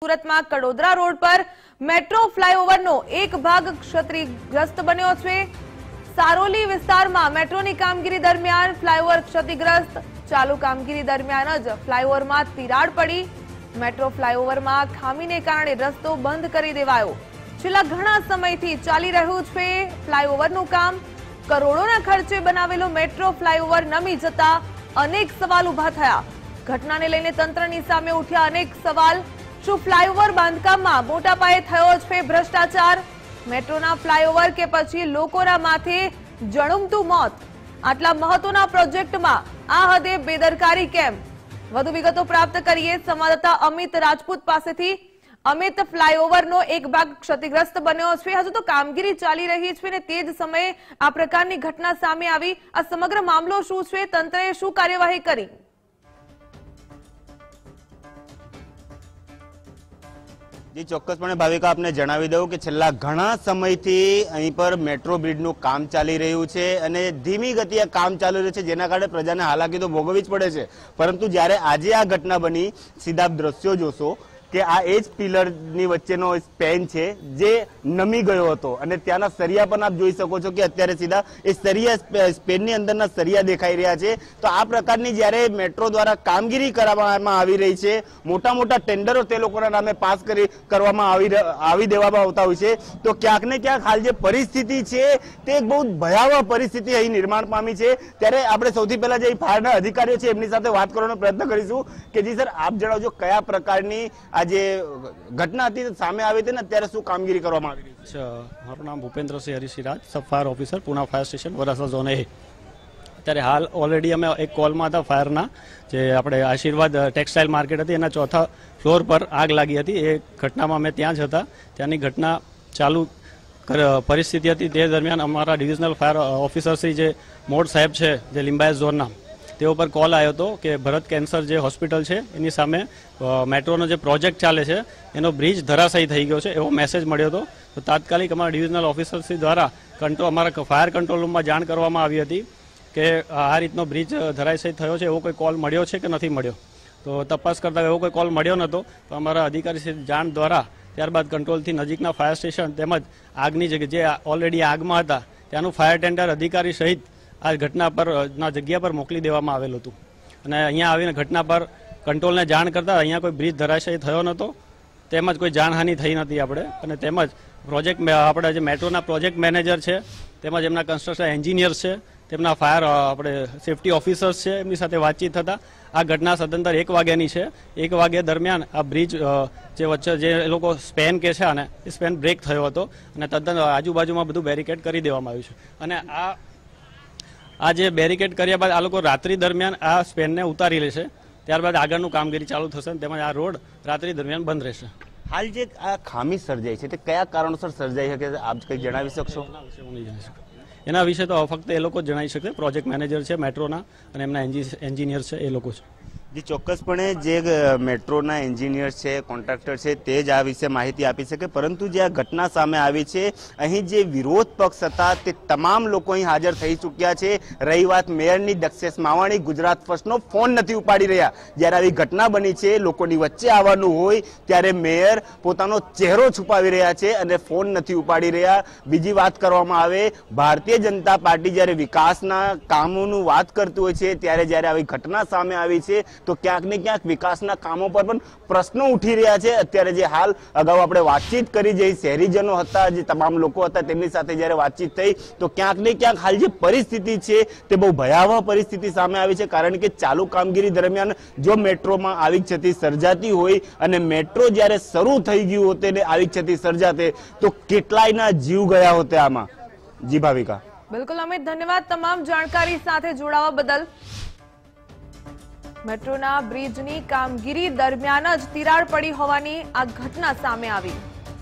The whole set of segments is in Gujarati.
સુરતમાં કડોદરા રોડ પર મેટ્રો ફ્લાયઓવરનો એક ભાગ ક્ષતિગ્રસ્ત બન્યો છે। સારોલી વિસ્તારમાં મેટ્રોની કામગીરી દરમિયાન ફ્લાયઓવર ક્ષતિગ્રસ્ત। ચાલુ કામગીરી દરમિયાન જ ફ્લાયઓવરમાં તિરાડ પડી। મેટ્રો ફ્લાયઓવરમાં ખામીને કારણે રસ્તો બંધ કરી દેવાયો। છેલ્લા ઘણા સમયથી ચાલી રહ્યું છે ફ્લાયઓવરનું કામ। કરોડોના ખર્ચે બનાવેલો મેટ્રો ફ્લાયઓવર નમી જતા અનેક સવાલ ઉભા થયા। ઘટનાને લઈને તંત્રની સામે ઉઠ્યા અનેક સવાલ। શું ફ્લાયઓવર બાંધકામમાં મોટા પાયે થયો છે ભ્રષ્ટાચાર? મેટ્રોના ફ્લાયઓવર કે પછી લોકોના માથે જણુમતું મોત? આટલા મહત્વના પ્રોજેક્ટમાં આ હદે બેદરકારી કેમ? વધુ વિગતો પ્રાપ્ત કરીએ સંવાદદાતા અમિત રાજપૂત પાસેથી। અમિત, ફ્લાયઓવરનો એક ભાગ ક્ષતિગ્રસ્ત બન્યો છે, હજુ તો કામગીરી ચાલી રહી છે અને તે જ સમયે આ પ્રકારની ઘટના સામે આવી। આ સમગ્ર મામલો શું છે? તંત્રએ શું કાર્યવાહી કરી? जी ચોક્કસપણે ભાવિકા આપને જણાવી દઉં કે છેલ્લા ઘણા સમયથી અહીં પર મેટ્રો બ્રિજનું કામ ચાલી રહ્યું છે અને ધીમી ગતિએ કામ ચાલી રહ્યું છે, જેના કારણે પ્રજાને હાલાકી તો ભોગવવી જ પડે છે। પરંતુ જ્યારે આજે આ ઘટના બની, સીધા દ્રશ્યો જોશો કે આ એ જ પિલરની વચ્ચેનો સ્પેન છે જે નમી ગયો હતો અને ત્યાંના સરિયા પણ આપ જોઈ શકો છો કે અત્યારે સીધા એ સરિયા સ્પેનની અંદરના સરિયા દેખાઈ રહ્યા છે। તો આ પ્રકારની જ્યારે મેટ્રો દ્વારા કામગીરી કરવામાં આવી રહી છે, મોટા મોટા ટેન્ડરો તે લોકોના નામે પાસ કરવામાં આવી દેવામાં આવતા હોય છે, તો ક્યાંક ને ક્યાંક હાલ જે પરિસ્થિતિ છે તે બહુ ભયાવહ પરિસ્થિતિ અહીં નિર્માણ પામી છે। ત્યારે આપણે સૌથી પહેલા જે ફાયરના અધિકારીઓ છે એમની સાથે વાત કરવાનો પ્રયત્ન કરીશું કે જી સર, આપ જણાવજો કયા પ્રકારની જે ઘટના હતી સામે આવી હતી ને અત્યારે શું કામગીરી કરવામાં આવી રહી છે? મારું નામ Bhupendrasinh Harisinh Raj, sub fire officer, Puna fire station, Varachha zone A। અત્યારે હાલ ઓલરેડી અમે એક કોલમાં હતા ફાયરના, જે આપણે આશીર્વાદ ટેક્સટાઇલ માર્કેટ હતી એના ચોથા ફ્લોર પર આગ લાગી હતી। એ ઘટનામાં અમે ત્યાં જ હતા। ત્યાંની ઘટના ચાલુ પરિસ્થિતિ હતી। તે દરમિયાન અમારા ડિવિઝનલ ફાયર ઓફિસર શ્રી જે મોડ સાહેબ છે, જે લિંબાયત ઝોનના, તે ઉપર કોલ આવ્યો હતો કે ભરત કેન્સર જે હોસ્પિટલ છે એની સામે મેટ્રોનો જે પ્રોજેક્ટ ચાલે છે એનો બ્રિજ ધરાશાયી થઈ ગયો છે, એવો મેસેજ મળ્યો હતો। તો તાત્કાલિક અમારા ડિવિઝનલ ઓફિસરશ્રી દ્વારા અમારા ફાયર કંટ્રોલ રૂમમાં જાણ કરવામાં આવી હતી કે આ રીતનો બ્રિજ ધરાશાયી થયો છે, એવો કોઈ કોલ મળ્યો છે કે નથી મળ્યો। તો તપાસ કરતા એવો કોઈ કોલ મળ્યો નહોતો। તો અમારા અધિકારી જાણ દ્વારા ત્યારબાદ કંટ્રોલથી નજીકના ફાયર સ્ટેશન તેમજ આગની જગ્યા જે ઓલરેડી આગમાં હતા ત્યાંનું ફાયર ટેન્ડર અધિકારી સહિત આ ઘટના પર જગ્યા પર મોકલી દેવામાં આવેલું હતું અને અહીંયા આવીને ઘટના પર કંટ્રોલને જાણ કરતા અહીંયા કોઈ બ્રિજ ધરાશાયી થયો નહોતો, તેમજ કોઈ જાનહાનિ થઈ નથી આપણે। અને તેમજ આપણે જે મેટ્રોના પ્રોજેક્ટ મેનેજર છે, તેમજ એમના કન્સ્ટ્રક્શન એન્જિનિયર્સ છે, તેમના ફાયર આપણે સેફટી ઓફિસર્સ છે, એમની સાથે વાતચીત થતા આ ઘટના સદંતર 1 વાગ્યાની છે। 1 વાગ્યા દરમિયાન આ બ્રિજ જે વચ્ચે જે લોકો સ્પેન કે છે આને, એ સ્પેન બ્રેક થયો હતો અને તદ્દન આજુબાજુમાં બધું બેરિકેડ કરી દેવામાં આવ્યું છે। અને આ જે બેરિકેડ કર્યા બાદ આ લોકો રાત્રિ દરમિયાન આ સ્પેનને ઉતારી લેશે, ત્યારબાદ આગળનું કામગીરી ચાલુ થશે, તેમજ આ રોડ રાત્રિ દરમિયાન બંધ રહેશે। હાલ જે આ ખામી સર્જાઈ છે તે કયા કારણોસર સર્જાઈ શકે આપ કંઈક જણાવી શકશો? એના વિશે તો ફક્ત એ લોકો જ જણાવી શકે, પ્રોજેક્ટ મેનેજર છે મેટ્રોના અને એમના એન્જિનિયર છે, એ લોકો છે। જી ચોક્કસપણે જે મેટ્રોના એન્જિનિયર છે, કોન્ટ્રાક્ટર છે, તે જ આ વિશે માહિતી આપી શકે। પરંતુ જે આ ઘટના સામે આવી છે, અહીં જે વિરોધ પક્ષ હતા તે તમામ લોકો અહીં હાજર થઈ ચૂક્યા છે। રહી વાત મેયરની, દક્ષેશ માવાણી ગુજરાત ફર્સ્ટનો ફોન નથી ઉપાડી રહ્યા। જ્યારે આવી ઘટના બની છે, લોકોની વચ્ચે આવવાનું હોય ત્યારે મેયર પોતાનો ચહેરો છુપાવી રહ્યા છે અને ફોન નથી ઉપાડી રહ્યા। બીજી વાત કરવામાં આવે, ભારતીય જનતા પાર્ટી જ્યારે વિકાસના કામોનું વાત કરતું હોય છે ત્યારે જ્યારે આવી ઘટના સામે આવી છે તો ક્યાંક ને ક્યાંક વિકાસના કામો પર પણ પ્રશ્નો ઉઠી રહ્યા છે। અત્યારે જે હાલ અગાઉ આપણે વાતચીત કરી, જે શહેરીજનો હતા, જે તમામ લોકો હતા, તેમની સાથે જ્યારે વાતચીત થઈ તો ક્યાંક ને ક્યાંક હાલ જે પરિસ્થિતિ છે તે બહુ ભયાવહ પરિસ્થિતિ સામે આવી છે। કારણ કે ચાલુ કામગીરી દરમિયાન જો મેટ્રોમાં આવી ક્ષતિ સર્જાતી હોય અને મેટ્રો જ્યારે શરૂ થઈ ગયું હોતે ને આવી ક્ષતિ સર્જાતે તો કેટલાયના જીવ ગયા હોતે આમાં। જી ભાવિકા। બિલકુલ અમિત, ધન્યવાદ તમામ જાણકારી સાથે જોડાવા બદલ। મેટ્રોના બ્રિજની કામગીરી દરમિયાન જ તિરાડ પડી હોવાની આ ઘટના સામે આવી।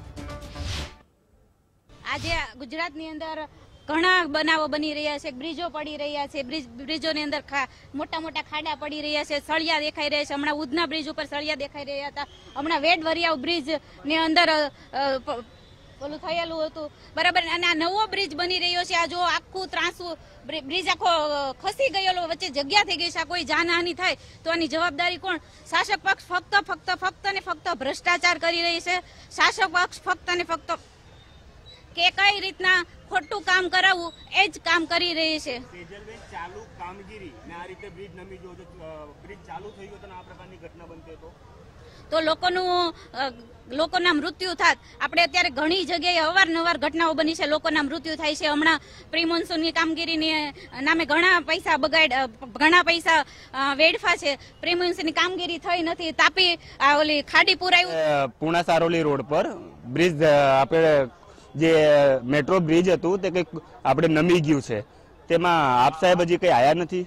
આજે ગુજરાતની અંદર ઘણા બનાવો બની રહ્યા છે, બ્રિજો પડી રહ્યા છે, બ્રિજોની અંદર મોટા મોટા ખાડા પડી રહ્યા છે, સળિયા દેખાઈ રહ્યા છે। હમણાં ઉધના બ્રિજ ઉપર સળિયા દેખાઈ રહ્યા હતા, હમણાં વેડ વરિયાવ બ્રિજ ની અંદર ઓલું થયેલું હતું બરાબર, અને આ નવો બ્રિજ બની રહ્યો છે, આ જો આખું ત્રાસું બ્રિજ આખો ખસી ગયેલો, વચ્ચે જગ્યા થઈ ગઈ છે, આ કોઈ જાનહાનિ થાય તો આની જવાબદારી કોણ? શાસક પક્ષ ફક્ત ને ફક્ત ભ્રષ્ટાચાર કરી રહી છે. શાસક પક્ષ ફક્ત ને ફક્ત કે કઈ રીતના ખોટું કામ કરાવવું એ જ કામ કરી રહી છે. ચાલુ કામગીરી ને આ રીતે બ્રિજ નમી ગયો, બ્રિજ ચાલુ થઈ ગયો તો આ પ્રકારની ઘટના બનતી તો લોકોના મૃત્યુ થાત. આપણે અત્યારે ઘણી જગ્યાએ અવારનવાર ઘટનાઓ બની છે, લોકોના મૃત્યુ થાય છે. હમણાં પ્રી મોન્સૂનની કામગીરીની નામે ઘણા પૈસા વેડફા છે. પ્રી મોન્સૂનની કામગીરી થઈ નથી. તાપી ઓલી ખાડી પુરાયું પૂણા સારોલી રોડ પર બ્રિજ આપણે જે મેટ્રો બ્રિજ હતું તે કંઈક આપણે નમી ગયું છે, તેમાં આપ સાહેબ હજી કઈ આયા નથી?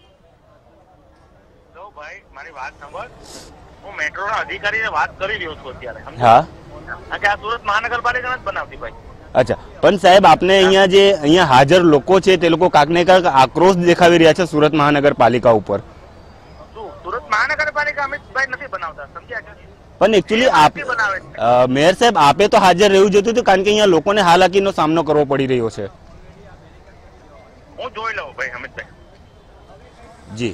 ભાઈ મારી વાત સાંભળ, હું મેટ્રોના અધિકારીને વાત કરી રહ્યો છું અત્યારે. હા, કે આ સુરત મહાનગરપાલિકા જ બનાવતી ભાઈ. અચ્છા, પણ સાહેબ આપને અહીંયા હાજર લોકો છે તે લોકો કાંક ને કાંક આક્રોશ દેખાવી રહ્યા છે સુરત મહાનગરપાલિકા ઉપર. સુરત મહાનગરપાલિકા અમિતભાઈ નથી બનાવતા, સમજ્યા કે? પણ એકચ્યુઅલી મેયર સાહેબ આપે તો હાજર રહેવું જોઈતું હતું, કારણ કે અહીંયા લોકોને હાલાકીનો સામનો કરવો પડી રહ્યો છે. હું જોઈ લઉં ભાઈ અમિતભાઈ. જી,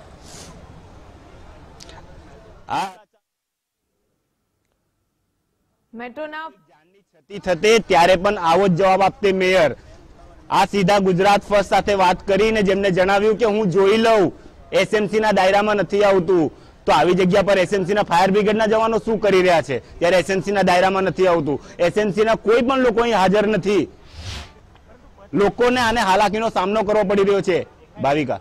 મેટ્રોના ક્ષતિ થતે ત્યારે પણ આવો જ જવાબ આપતે મેયર. આ સીધા ગુજરાત ફર્સ્ટ સાથે વાત કરીને જેમને જણાવ્યું કે હું જોઈ લઉં, એસએમસી ના દાયરામાં નથી આવતું. તો આવી જગ્યા પર એસએમસી ના ફાયર બ્રિગેડના જવાનો શું કરી રહ્યા છે ત્યારે એસએમસી ના દાયરામાં નથી આવતું? એસએમસી ના કોઈ પણ લોકો અહીં હાજર નથી. લોકોને આને હાલાકીનો સામનો કરવો પડી રહ્યો છે. ભાવિકા,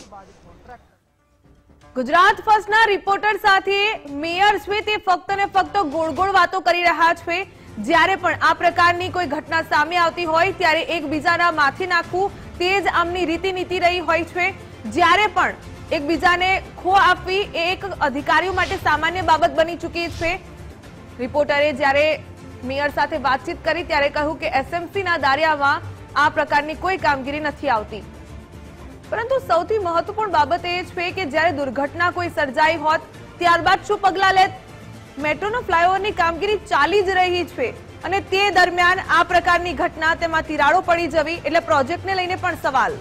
ગુજરાત ફર્સ્ટના રિપોર્ટર સાથે મેયર છે તે ફક્ત ને ફક્ત ગોળ વાતો કરી રહ્યા છે. જ્યારે પણ આ પ્રકારની કોઈ ઘટના સામે આવતી હોય ત્યારે એકબીજાના માથે નાખવું તે જ આમની રીતિ રહી હોય છે. જ્યારે પણ એકબીજાને ખો આપવી એ એક અધિકારીઓ માટે સામાન્ય બાબત બની ચૂકી છે. રિપોર્ટરે જ્યારે મેયર સાથે વાતચીત કરી ત્યારે કહ્યું કે એસએમસીના દાયરામાં આ પ્રકારની કોઈ કામગીરી નથી આવતી. પરંતુ સૌથી મહત્વપૂર્ણ બાબત એ છે કે જ્યારે દુર્ઘટના કોઈ સર્જાઈ હોત ત્યારબાદ શું પગલાં લેત? મેટ્રોનો ફ્લાયઓવરની કામગીરી ચાલી જ રહી છે અને તે દરમિયાન આ પ્રકારની ઘટના, તેમાં તિરાડો પડી જવી એટલે પ્રોજેક્ટને લઈને પણ સવાલ.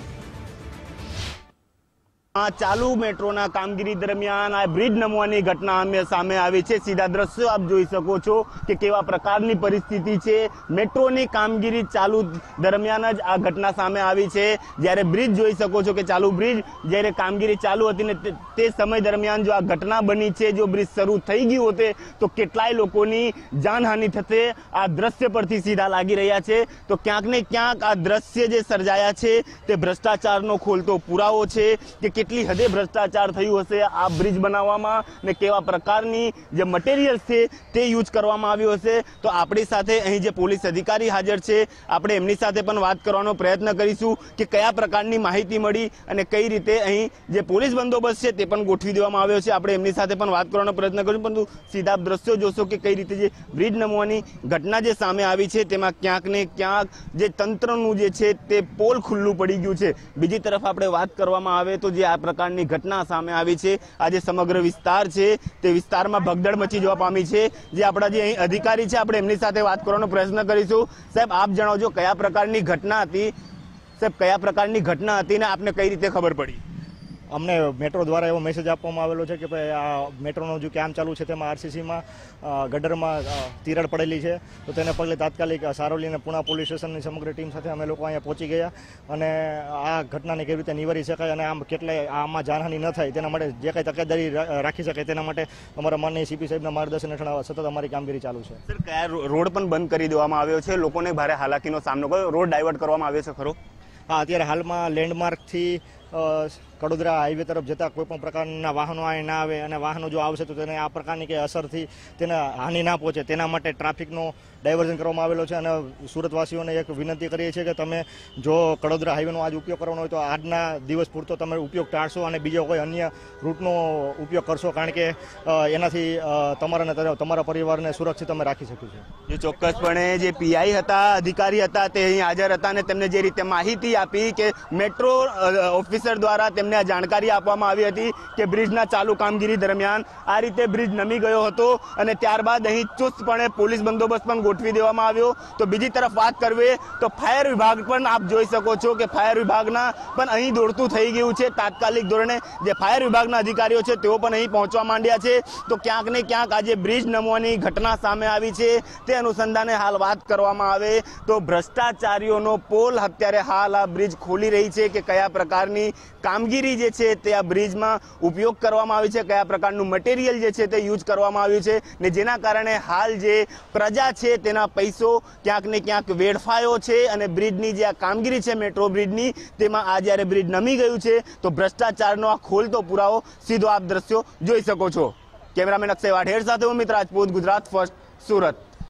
ચાલુ મેટ્રોના કામગીરી દરમિયાન આ બ્રિજ નમવાની ઘટના સામે આવી છે. સીધા દ્રશ્યો આપ જોઈ શકો છો કે કેવા પ્રકારની પરિસ્થિતિ છે. મેટ્રોની કામગીરી ચાલુ દરમિયાન જ આ ઘટના સામે આવી છે. જ્યારે બ્રિજ જોઈ શકો છો કે ચાલુ બ્રિજ જ્યારે કામગીરી ચાલુ હતી ને તે સમય દરમિયાન જો આ ઘટના બની છે, જો બ્રિજ શરૂ થઈ ગયું હોતે તો કેટલાય લોકોની જાનહાનિ થશે. આ દ્રશ્ય પરથી સીધા લાગી રહ્યા છે. તો ક્યાંક ને ક્યાંક આ દ્રશ્ય જે સર્જાયા છે તે ભ્રષ્ટાચારનો ખોલતો પુરાવો છે કે કેટલી હદે ભ્રષ્ટાચાર થયું હશે આ બ્રિજ બનાવવામાં ને કેવા પ્રકારની જે મટીરિયલ્સ છે તે યુઝ કરવામાં આવ્યું હશે. તો આપણી સાથે અહીં જે પોલીસ અધિકારી હાજર છે, આપણે એમની સાથે પણ વાત કરવાનો પ્રયત્ન કરીશું કે કયા પ્રકારની માહિતી મળી અને કઈ રીતે અહીં જે પોલીસ બંદોબસ્ત છે તે પણ ગોઠવી દેવામાં આવ્યો છે. આપણે એમની સાથે પણ વાત કરવાનો પ્રયત્ન કરીશું. પરંતુ સીધા દ્રશ્યો જોશો કે કઈ રીતે જે બ્રિજ નમવાની ઘટના જે સામે આવી છે તેમાં ક્યાંક ને ક્યાંક જે તંત્રનું જે છે તે પોલ ખુલ્લું પડી ગયું છે. બીજી તરફ આપણે વાત કરવામાં આવે તો જે આ પ્રકારની ઘટના સામે આવી છે, આ જે સમગ્ર વિસ્તાર છે તે વિસ્તારમાં ભગદડ મચી જવા પામી છે. જે આપણા જે અહીં અધિકારી છે આપણે એમની સાથે વાત કરવાનો પ્રયત્ન કરીશું. સાહેબ, આપ જણાવજો કયા પ્રકારની ઘટના હતી? સાહેબ, કયા પ્રકારની ઘટના હતી ને આપને કઈ રીતે ખબર પડી? અમને મેટ્રો દ્વારા એવો મેસેજ આપવામાં આવેલો છે કે ભાઈ આ મેટ્રોનું જે કામ ચાલુ છે તેમાં આરસીસીમાં ગટરમાં તિરાડ પડેલી છે. તો તેને પગલે તાત્કાલિક સારોલી અને પૂણા પોલીસ સ્ટેશનની સમગ્ર ટીમ સાથે અમે લોકો અહીંયા પહોંચી ગયા અને આ ઘટનાને કેવી રીતે નિવારી શકાય અને આમાં જાનહાનિ ન થાય તેના માટે જે કંઈ તકેદારી રાખી શકાય તેના માટે અમારા માનનીય સીપી સાહેબના માર્ગદર્શન હેઠળ સતત અમારી કામગીરી ચાલુ છે. સર, કયા રોડ પણ બંધ કરી દેવામાં આવ્યો છે? લોકોને ભારે હાલાકીનો સામનો કર્યો, રોડ ડાયવર્ટ કરવામાં આવ્યો છે ખરો? હા, અત્યારે હાલમાં લેન્ડમાર્કથી કડોદરા હાઈવે તરફ જતા કોઈ પણ પ્રકારના વાહનો અહીં ના આવે અને વાહનો જો આવશે તો તેને આ પ્રકારની કે અસરથી તેને હાનિ ના પહોંચે તેના માટે ટ્રાફિકનો ડાયવર્ઝન કરવામાં આવેલો છે. અને સુરતવાસીઓને એક વિનંતી કરીએ છીએ કે તમે જો કડોદરા હાઈવેનો આજ ઉપયોગ કરવાનો હોય તો આજના દિવસ પૂરતો તમે ઉપયોગ ટાળશો અને બીજો કોઈ અન્ય રૂટનો ઉપયોગ કરશો, કારણ કે એનાથી તમારા તમારા પરિવારને સુરક્ષિત અમે રાખી શકીશું. જે ચોક્કસપણે જે પીઆઈ હતા, અધિકારી હતા તે અહીં હાજર હતા અને તેમને જે રીતે માહિતી આપી કે મેટ્રો ઓફિસર દ્વારા તેમને તેમને આ જાણકારી આપવામાં આવી હતી કે બ્રિજના ચાલુ કામગીરી દરમિયાન આ રીતે બ્રિજ નમી ગયો હતો અને ત્યારબાદ અહીં ચુસ્તપણે પોલીસ બંદોબસ્ત પણ ગોઠવી દેવામાં આવ્યો. તો બીજી તરફ વાત કરવી તો ફાયર વિભાગ પણ આપ જોઈ શકો છો કે ફાયર વિભાગના પણ અહીં દોડતું થઈ ગયું છે. તાત્કાલિક ધોરણે જે ફાયર વિભાગના અધિકારીઓ છે તેઓ પણ અહીં પહોંચવા માંડ્યા છે. તો ક્યાંક ને ક્યાંક આજે બ્રિજ નમવાની ઘટના સામે આવી છે તે અનુસંધાને હાલ વાત કરવામાં આવે તો ભ્રષ્ટાચારીઓનો પોલ અત્યારે હાલ આ બ્રિજ ખોલી રહી છે કે કયા પ્રકારની કામગીરી જે છે તે આ બ્રિજમાં ઉપયોગ કરવામાં આવી છે, કયા પ્રકારનું મટીરિયલ જે છે તે યુઝ કરવામાં આવ્યું છે ને જેના કારણે હાલ જે પ્રજા છે તેના પૈસો ક્યાંક ને ક્યાંક વેડફાયો છે અને બ્રિજની જે આ કામગીરી છે મેટ્રો બ્રિજની તેમાં આ જ્યારે બ્રિજ નમી ગયું છે તો ભ્રષ્ટાચારનો આ ખોલતો પુરાવો સીધો આપ દ્રશ્યો જોઈ શકો છો. કેમેરામેન અક્ષય વાઢેર સાથે હું મિત્ર રાજપૂત, ગુજરાત ફર્સ્ટ, સુરત.